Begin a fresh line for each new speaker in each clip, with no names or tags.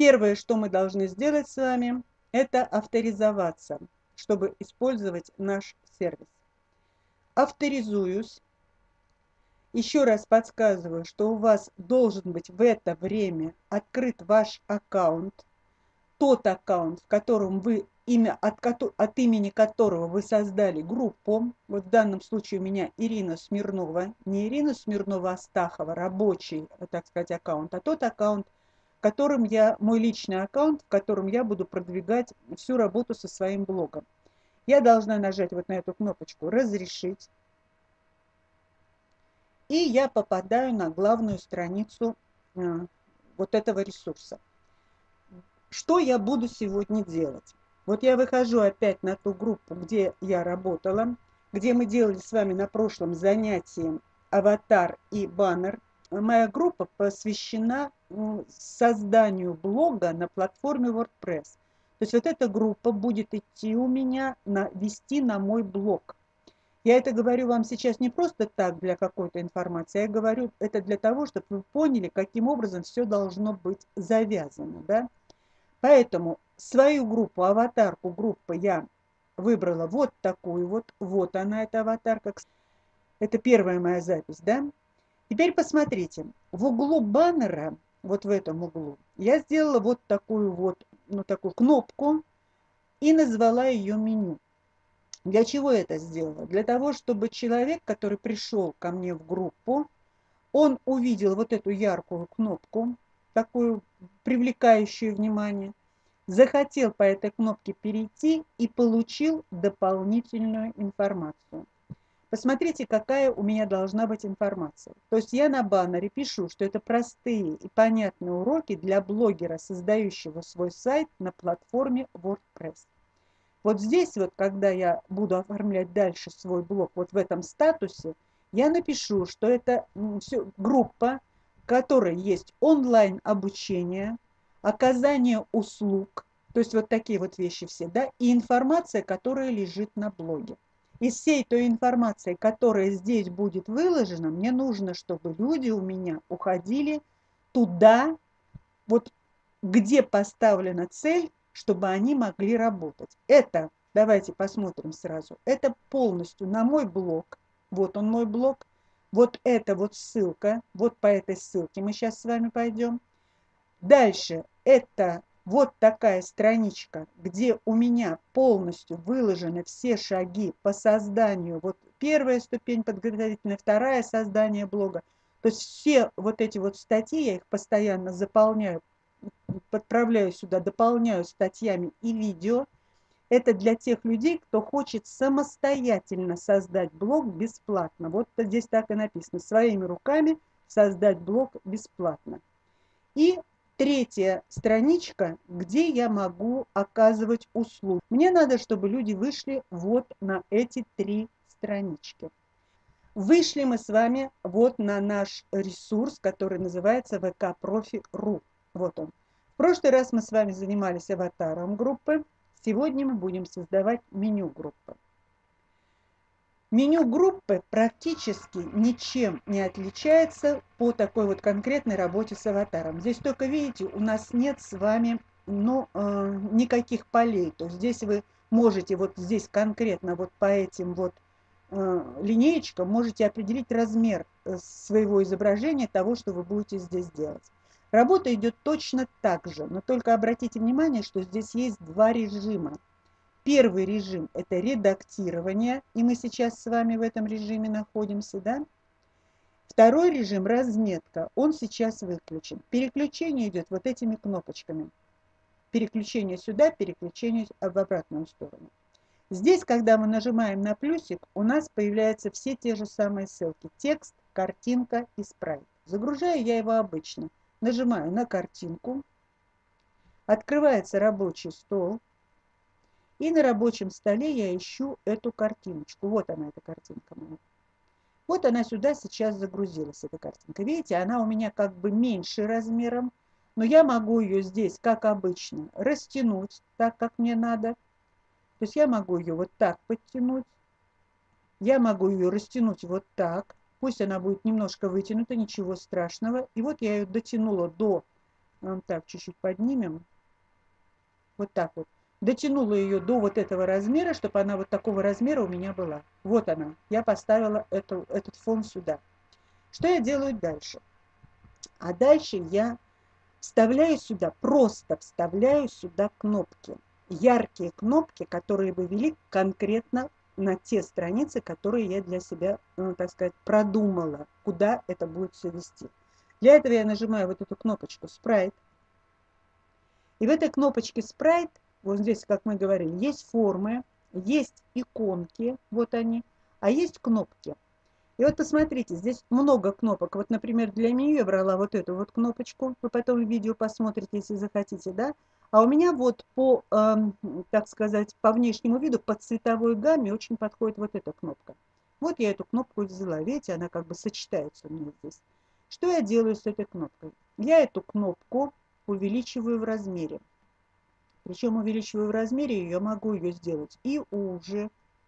Первое, что мы должны сделать с вами, это авторизоваться, чтобы использовать наш сервис. Авторизуюсь. Еще раз подсказываю, что у вас должен быть в это время открыт ваш аккаунт, тот аккаунт, в котором вы от имени которого вы создали группу. Вот в данном случае у меня Ирина Смирнова, не Ирина Смирнова Астахова, рабочий, так сказать, аккаунт, а тот аккаунт, которым мой личный аккаунт, в котором я буду продвигать всю работу со своим блогом. Я должна нажать вот на эту кнопочку «Разрешить», и я попадаю на главную страницу вот этого ресурса. Что я буду сегодня делать? Вот я выхожу опять на ту группу, где я работала, где мы делали с вами на прошлом занятии аватар и баннер. Моя группа посвящена созданию блога на платформе WordPress. То есть вот эта группа будет идти у меня вести на мой блог. Я это говорю вам сейчас не просто так для какой-то информации, я говорю это для того, чтобы вы поняли, каким образом все должно быть завязано. Да? Поэтому свою группу, аватарку группы я выбрала вот такую вот. Вот она, эта аватарка. Это первая моя запись, да? Теперь посмотрите. В углу баннера, вот в этом углу, я сделала вот такую вот, такую кнопку и назвала ее меню. Для чего я это сделала? Для того, чтобы человек, который пришел ко мне в группу, он увидел вот эту яркую кнопку, такую привлекающую внимание, захотел по этой кнопке перейти и получил дополнительную информацию. Посмотрите, какая у меня должна быть информация. То есть я на баннере пишу, что это простые и понятные уроки для блогера, создающего свой сайт на платформе WordPress. Вот здесь вот, когда я буду оформлять дальше свой блог, вот в этом статусе, я напишу, что это группа, в которой есть онлайн-обучение, оказание услуг, то есть вот такие вот вещи все, да, и информация, которая лежит на блоге. Из всей той информации, которая здесь будет выложена, мне нужно, чтобы люди у меня уходили туда, вот где поставлена цель, чтобы они могли работать. Это, давайте посмотрим сразу, это полностью на мой блог. Вот он мой блог. Вот это вот ссылка, вот по этой ссылке мы сейчас с вами пойдем. Дальше это вот такая страничка, где у меня полностью выложены все шаги по созданию. Вот первая ступень подготовительная, вторая создание блога. То есть все вот эти вот статьи, я их постоянно заполняю, подправляю сюда, дополняю статьями и видео. Это для тех людей, кто хочет самостоятельно создать блог бесплатно. Вот здесь так и написано. Своими руками создать блог бесплатно. И третья страничка, где я могу оказывать услуги. Мне надо, чтобы люди вышли вот на эти три странички. Вышли мы с вами вот на наш ресурс, который называется vkprofi.ru. Вот он. В прошлый раз мы с вами занимались аватаром группы. Сегодня мы будем создавать меню группы. Меню группы практически ничем не отличается по такой вот конкретной работе с аватаром. Здесь только, видите, у нас нет с вами никаких полей. То есть здесь вы можете вот здесь конкретно вот по этим вот линеечкам можете определить размер своего изображения, того, что вы будете здесь делать. Работа идет точно так же, но только обратите внимание, что здесь есть два режима. Первый режим – это редактирование, и мы сейчас с вами в этом режиме находимся, да? Второй режим – разметка, он сейчас выключен. Переключение идет вот этими кнопочками. Переключение сюда, переключение в обратную сторону. Здесь, когда мы нажимаем на плюсик, у нас появляются все те же самые ссылки. Текст, картинка и спрайт. Загружаю я его обычно. Нажимаю на картинку, открывается рабочий стол. И на рабочем столе я ищу эту картиночку. Вот она, эта картинка моя. Вот она сюда сейчас загрузилась, эта картинка. Видите, она у меня как бы меньше размером, но я могу ее здесь, как обычно, растянуть так, как мне надо. То есть я могу ее вот так подтянуть. Я могу ее растянуть вот так. Пусть она будет немножко вытянута, ничего страшного. И вот я ее дотянула до Так, чуть-чуть поднимем. Вот так вот. Дотянула ее до вот этого размера, чтобы она вот такого размера у меня была. Вот она. Я поставила этот фон сюда. Что я делаю дальше? А дальше я вставляю сюда, просто вставляю сюда кнопки. Яркие кнопки, которые бы вели конкретно на те страницы, которые я для себя, так сказать, продумала, куда это будет все вести. Для этого я нажимаю вот эту кнопочку «Спрайт». И в этой кнопочке «Спрайт», вот здесь, как мы говорили, есть формы, есть иконки, вот они, а есть кнопки. И вот посмотрите, здесь много кнопок. Вот, например, для меню я брала вот эту вот кнопочку. Вы потом видео посмотрите, если захотите, да? А у меня вот по, так сказать, по внешнему виду, по цветовой гамме очень подходит вот эта кнопка. Вот я эту кнопку взяла. Видите, она как бы сочетается у меня здесь. Что я делаю с этой кнопкой? Я эту кнопку увеличиваю в размере. Причем увеличиваю в размере, я могу ее сделать и уже,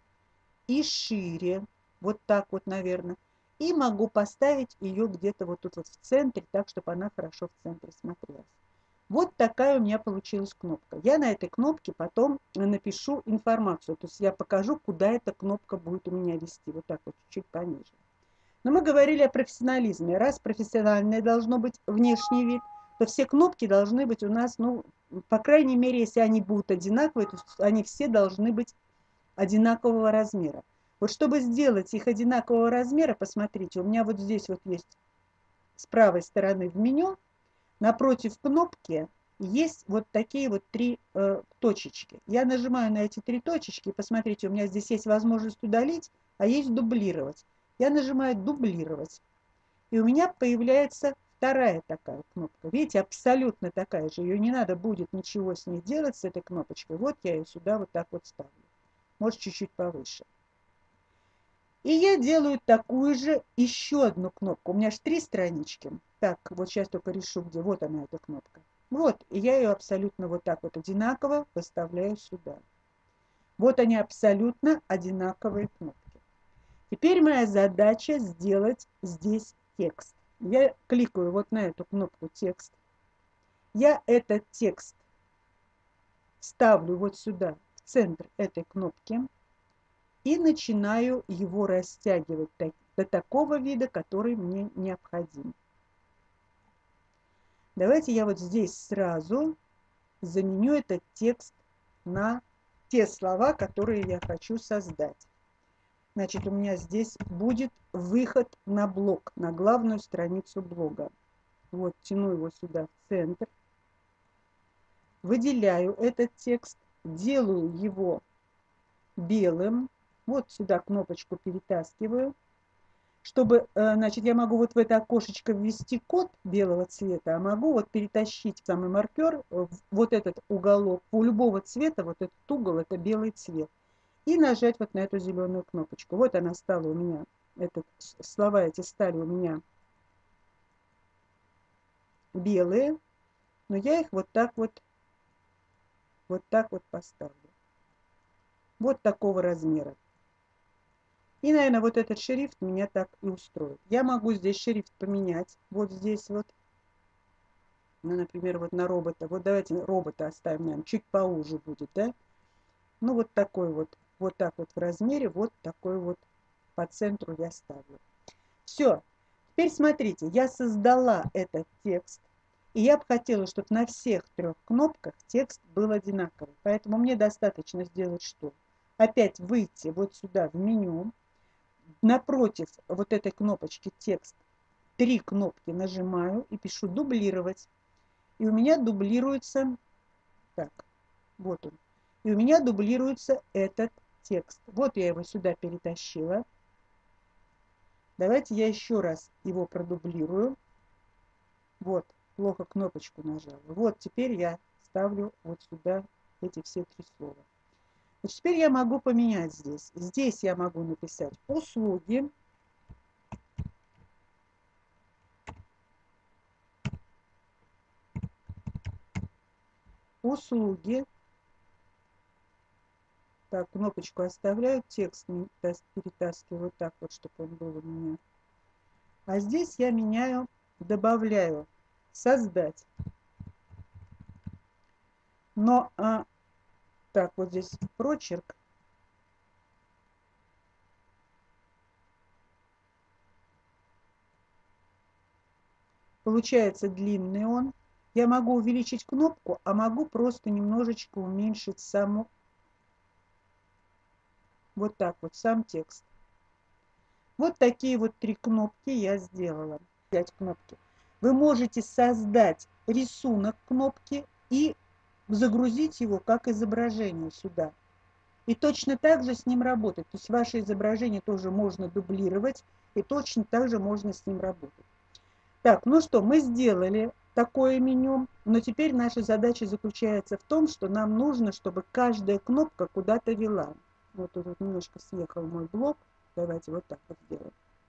и шире, вот так вот, наверное. И могу поставить ее где-то вот тут вот в центре, так, чтобы она хорошо в центре смотрелась. Вот такая у меня получилась кнопка. Я на этой кнопке потом напишу информацию, то есть я покажу, куда эта кнопка будет у меня вести, вот так вот, чуть-чуть пониже. Но мы говорили о профессионализме. Раз профессиональное должно быть внешний вид, то все кнопки должны быть у нас, ну, по крайней мере, если они будут одинаковые, то они все должны быть одинакового размера. Вот чтобы сделать их одинакового размера, посмотрите, у меня вот здесь вот есть с правой стороны в меню, напротив кнопки есть вот такие вот три точечки. Я нажимаю на эти три точечки, и посмотрите, у меня здесь есть возможность удалить, а есть дублировать. Я нажимаю дублировать, и у меня появляется вторая такая кнопка. Видите, абсолютно такая же. Ее не надо будет ничего с ней делать, с этой кнопочкой. Вот я ее сюда вот так вот ставлю. Может, чуть-чуть повыше. И я делаю такую же еще одну кнопку. У меня же 3 странички. Так, вот сейчас только решу, где. Вот она, эта кнопка. Вот, и я ее абсолютно вот так вот одинаково выставляю сюда. Вот они абсолютно одинаковые кнопки. Теперь моя задача сделать здесь текст. Я кликаю вот на эту кнопку «Текст». Я этот текст ставлю вот сюда, в центр этой кнопки, и начинаю его растягивать до такого вида, который мне необходим. Давайте я вот здесь сразу заменю этот текст на те слова, которые я хочу создать. Значит, у меня здесь будет выход на блог, на главную страницу блога. Вот, тяну его сюда в центр. Выделяю этот текст, делаю его белым. Вот сюда кнопочку перетаскиваю. Чтобы, значит, я могу вот в это окошечко ввести код белого цвета, а могу вот перетащить самый маркер, вот этот уголок, у любого цвета, вот этот угол, это белый цвет. И нажать вот на эту зеленую кнопочку. Вот она стала у меня, слова эти стали у меня белые, но я их вот так вот поставлю. Вот такого размера. И, наверное, вот этот шрифт меня так и устроит. Я могу здесь шрифт поменять. Вот здесь вот. Ну, например, вот на робота. Вот давайте робота оставим, наверное, чуть поуже будет, да? Ну, вот такой вот. Вот так вот в размере. Вот такой вот по центру я ставлю. Все. Теперь смотрите, я создала этот текст. И я бы хотела, чтобы на всех 3 кнопках текст был одинаковый. Поэтому мне достаточно сделать что? Опять выйти вот сюда в меню. Напротив вот этой кнопочки «Текст» 3 кнопки нажимаю и пишу «Дублировать». И у меня дублируется, так, вот он. И у меня дублируется этот текст. Вот я его сюда перетащила. Давайте я еще раз его продублирую. Вот, плохо кнопочку нажала. Вот, теперь я ставлю вот сюда эти все 3 слова. Значит, теперь я могу поменять здесь. Здесь я могу написать «Услуги». Услуги. Так, кнопочку оставляю, текст перетаскиваю так вот, чтобы он был у меня. А здесь я меняю, добавляю создать. Но, так, вот здесь прочерк. Получается длинный он. Я могу увеличить кнопку, а могу просто немножечко уменьшить саму, вот так вот, сам текст. Вот такие вот 3 кнопки я сделала. 5 кнопки. Вы можете создать рисунок кнопки и загрузить его как изображение сюда. И точно так же с ним работать. То есть ваше изображение тоже можно дублировать, и точно так же можно с ним работать. Так, ну что, мы сделали такое меню, но теперь наша задача заключается в том, что нам нужно, чтобы каждая кнопка куда-то вела. Вот тут вот немножко съехал мой блок. Давайте вот так вот сделаем.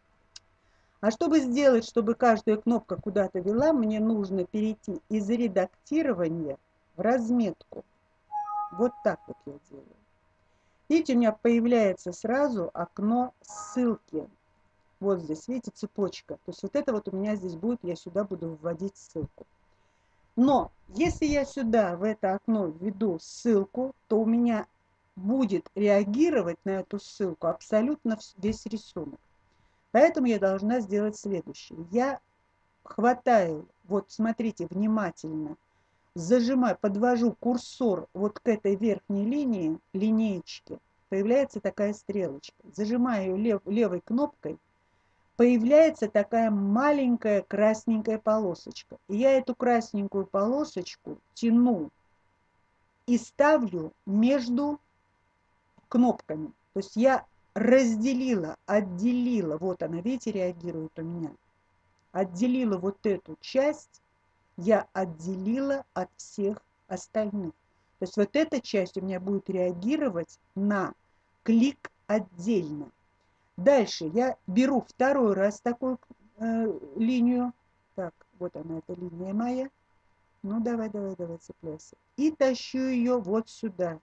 А чтобы сделать, чтобы каждая кнопка куда-то вела, мне нужно перейти из редактирования в разметку. Вот так вот я делаю. Видите, у меня появляется сразу окно ссылки. Вот здесь, видите, цепочка. То есть вот это вот у меня здесь будет, я сюда буду вводить ссылку. Но если я сюда, в это окно, введу ссылку, то у меня будет реагировать на эту ссылку абсолютно весь рисунок. Поэтому я должна сделать следующее. Я хватаю, вот смотрите внимательно, зажимаю, подвожу курсор вот к этой верхней линии, линеечке, появляется такая стрелочка. Зажимаю левой кнопкой, появляется такая маленькая красненькая полосочка. И я эту красненькую полосочку тяну и ставлю между кнопками. То есть я разделила, отделила, вот она, видите, реагирует у меня. Отделила вот эту часть, я отделила от всех остальных. То есть вот эта часть у меня будет реагировать на клик отдельно. Дальше я беру второй раз такую линию. Так, вот она, эта линия моя. Ну, давай, цепляйся. И тащу ее вот сюда.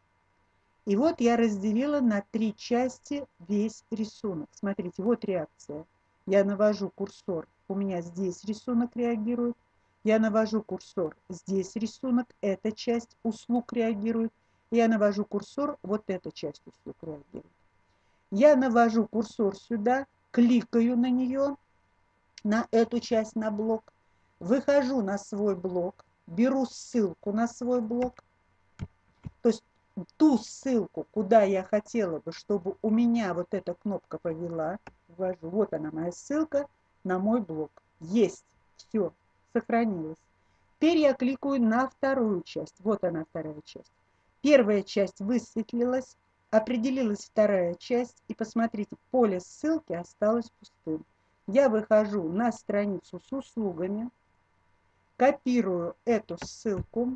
И вот я разделила на 3 части весь рисунок. Смотрите, вот реакция. Я навожу курсор, у меня здесь рисунок реагирует. Я навожу курсор, здесь рисунок, эта часть услуг реагирует. Я навожу курсор, вот эта часть услуг реагирует. Я навожу курсор сюда, кликаю на нее, на эту часть, на блок, выхожу на свой блок, беру ссылку на свой блок, то есть ту ссылку, куда я хотела бы, чтобы у меня вот эта кнопка повела, ввожу, вот она моя ссылка на мой блок. Есть, все, сохранилось. Теперь я кликаю на вторую часть, вот она вторая часть. Первая часть высветлилась, определилась вторая часть, и посмотрите, поле ссылки осталось пустым. Я выхожу на страницу с услугами, копирую эту ссылку,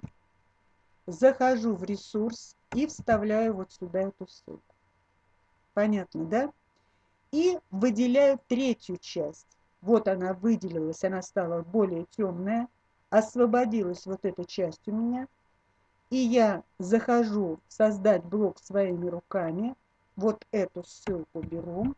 захожу в ресурс и вставляю вот сюда эту ссылку. Понятно, да? И выделяю третью часть. Вот она выделилась, она стала более темная. Освободилась вот эта часть у меня. И я захожу в создать блок своими руками. Вот эту ссылку беру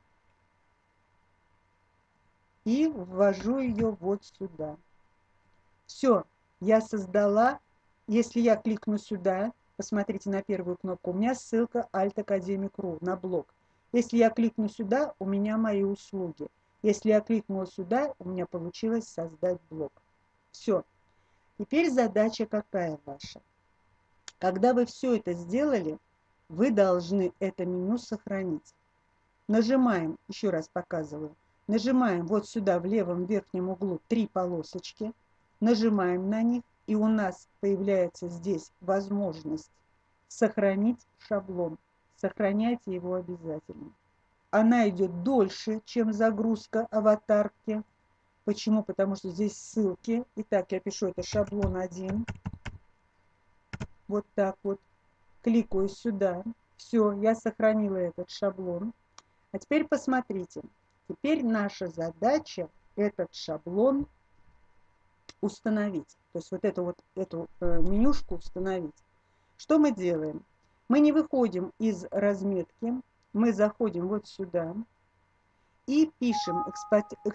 и ввожу ее вот сюда. Все, я создала. Если я кликну сюда, посмотрите на первую кнопку, у меня ссылка Alt Academic.ru на блог. Если я кликну сюда, у меня мои услуги. Если я кликнула сюда, у меня получилось создать блог. Все. Теперь задача какая ваша? Когда вы все это сделали, вы должны это меню сохранить. Нажимаем, еще раз показываю, нажимаем вот сюда в левом верхнем углу 3 полосочки, нажимаем на них, и у нас появляется здесь возможность сохранить шаблон. Сохраняйте его обязательно. Она идет дольше, чем загрузка аватарки. Почему? Потому что здесь ссылки. Итак, я пишу, это шаблон 1. Вот так вот. Кликаю сюда. Все, я сохранила этот шаблон. А теперь посмотрите. Теперь наша задача этот шаблон установить. То есть вот эту менюшку установить. Что мы делаем? Мы не выходим из разметки. Мы заходим вот сюда и пишем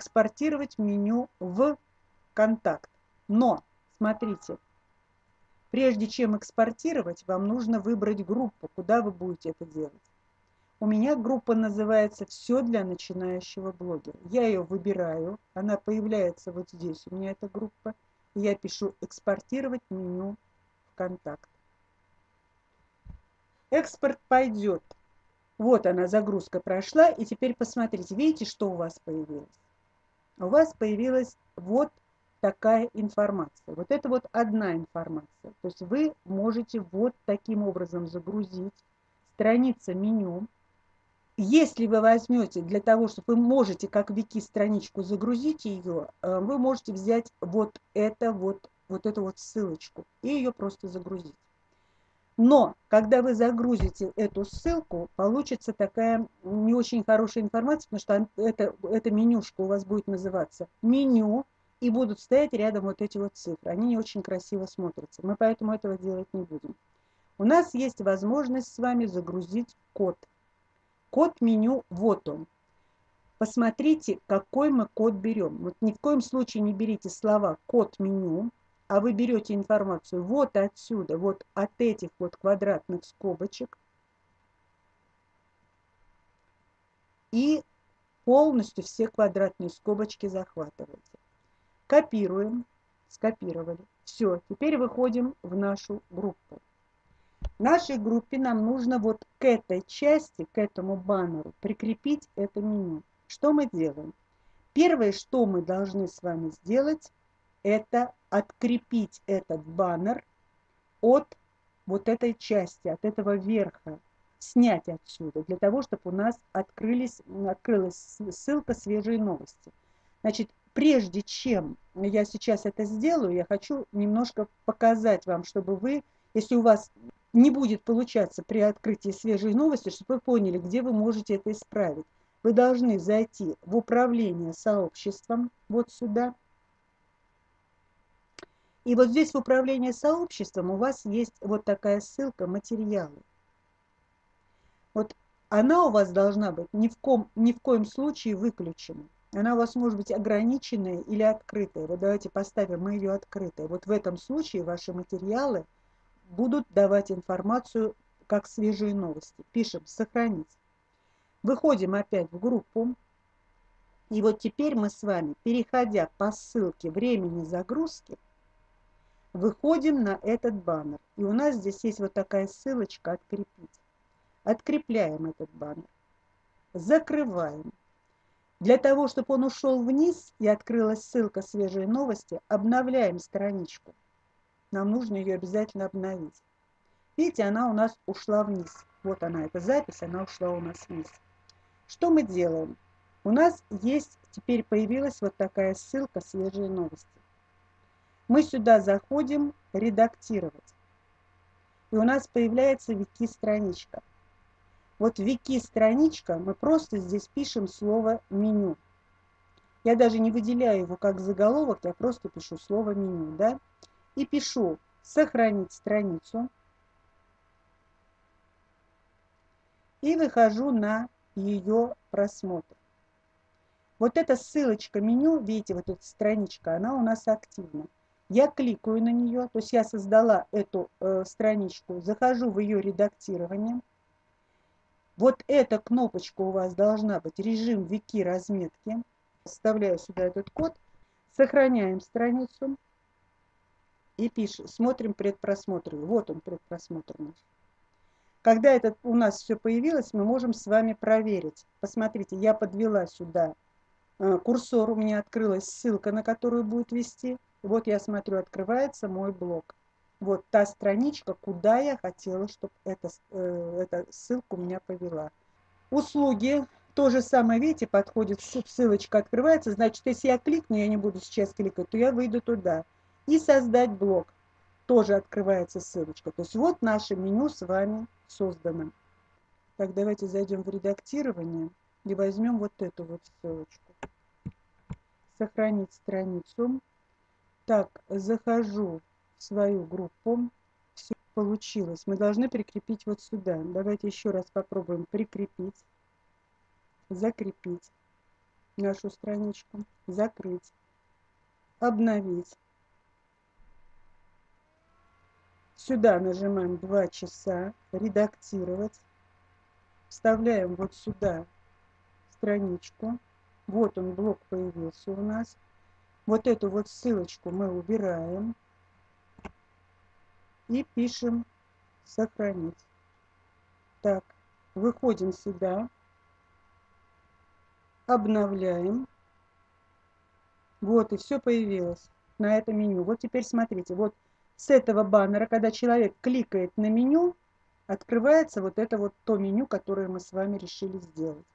экспортировать меню в контакт. Но, смотрите, Прежде чем экспортировать, вам нужно выбрать группу, куда вы будете это делать. У меня группа называется «Все для начинающего блогера». Я ее выбираю, она появляется вот здесь, у меня эта группа. Я пишу «Экспортировать меню в контакт». Экспорт пойдет. Вот она, загрузка прошла, и теперь посмотрите, видите, что у вас появилось? У вас появилась вот такая информация. Вот это вот одна информация. То есть вы можете вот таким образом загрузить страница меню. Если вы возьмете для того, чтобы вы можете как вики страничку загрузить ее, вы можете взять вот эту вот ссылочку и ее просто загрузить. Но когда вы загрузите эту ссылку, получится такая не очень хорошая информация, потому что эта менюшка у вас будет называться меню, и будут стоять рядом вот эти вот цифры. Они не очень красиво смотрятся. Мы поэтому этого делать не будем. У нас есть возможность с вами загрузить код. Код меню, вот он. Посмотрите, какой мы код берем. Вот ни в коем случае не берите слова код меню, а вы берете информацию вот отсюда, вот от этих вот квадратных скобочек и полностью все квадратные скобочки захватываете. Копируем, скопировали. Все, теперь выходим в нашу группу. В нашей группе нам нужно вот к этой части, к этому баннеру прикрепить это меню. Что мы делаем? Первое, что мы должны с вами сделать, это открепить этот баннер от вот этой части, от этого верха, снять отсюда, для того, чтобы у нас открылась ссылка «Свежие новости». Значит, прежде чем я сейчас это сделаю, я хочу немножко показать вам, чтобы вы, если у вас не будет получаться при открытии «Свежие новости», чтобы вы поняли, где вы можете это исправить. Вы должны зайти в управление сообществом, вот сюда. И вот здесь в управлении сообществом у вас есть вот такая ссылка «Материалы». Вот она у вас должна быть ни в коем случае выключена. Она у вас может быть ограниченная или открытая. Вот давайте поставим мы ее открытой. Вот в этом случае ваши материалы будут давать информацию как свежие новости. Пишем «Сохранить». Выходим опять в группу. И вот теперь мы с вами, переходя по ссылке времени загрузки, выходим на этот баннер. И у нас здесь есть вот такая ссылочка «Открепить». Открепляем этот баннер. Закрываем. Для того, чтобы он ушел вниз и открылась ссылка «Свежие новости», обновляем страничку. Нам нужно ее обязательно обновить. Видите, она у нас ушла вниз. Вот она, эта запись, она ушла у нас вниз. Что мы делаем? У нас есть, теперь появилась вот такая ссылка «Свежие новости». Мы сюда заходим «Редактировать». И у нас появляется вики-страничка. Вот вики-страничка, мы просто здесь пишем слово «меню». Я даже не выделяю его как заголовок, я просто пишу слово «меню», да? И пишу «Сохранить страницу». И выхожу на ее просмотр. Вот эта ссылочка меню, видите, вот эта страничка, она у нас активна. Я кликаю на нее, то есть я создала эту страничку, захожу в ее редактирование. Вот эта кнопочка у вас должна быть режим вики разметки. Вставляю сюда этот код, сохраняем страницу и пишем, смотрим предпросмотр. Вот он, предпросмотр наш. Когда это у нас все появилось, мы можем с вами проверить. Посмотрите, я подвела сюда курсор, у меня открылась ссылка, на которую будет вести. Вот я смотрю, открывается мой блог. Вот та страничка, куда я хотела, чтобы эта ссылка у меня повела. Услуги. То же самое, видите, подходит, ссылочка открывается. Значит, если я кликну, я не буду сейчас кликать, то я выйду туда. И создать блог. Тоже открывается ссылочка. То есть вот наше меню с вами создано. Так, давайте зайдем в редактирование и возьмем вот эту вот ссылочку. Сохранить страницу. Так, захожу в свою группу. Все получилось. Мы должны прикрепить вот сюда. Давайте еще раз попробуем прикрепить. Закрепить нашу страничку. Закрыть. Обновить. Сюда нажимаем 2 часа, редактировать. Вставляем вот сюда страничку. Вот он, блок появился у нас. Вот эту вот ссылочку мы убираем и пишем сохранить. Так, выходим сюда, обновляем. Вот и все появилось на это меню. Вот теперь смотрите, вот с этого баннера, когда человек кликает на меню, открывается вот это вот то меню, которое мы с вами решили сделать.